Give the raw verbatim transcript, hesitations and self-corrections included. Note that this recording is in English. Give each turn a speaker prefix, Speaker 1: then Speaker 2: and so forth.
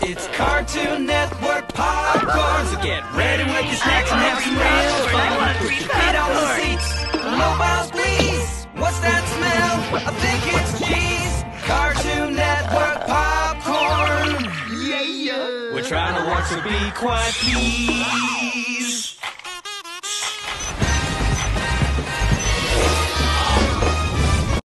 Speaker 1: It's Cartoon Network popcorn, so get ready with your snacks and have some real fun. Put your feet on the seats, mobiles please. What's that smell? I think it's cheese. Cartoon Network popcorn. Yeah, yeah. We're trying to watch, so be quiet, please.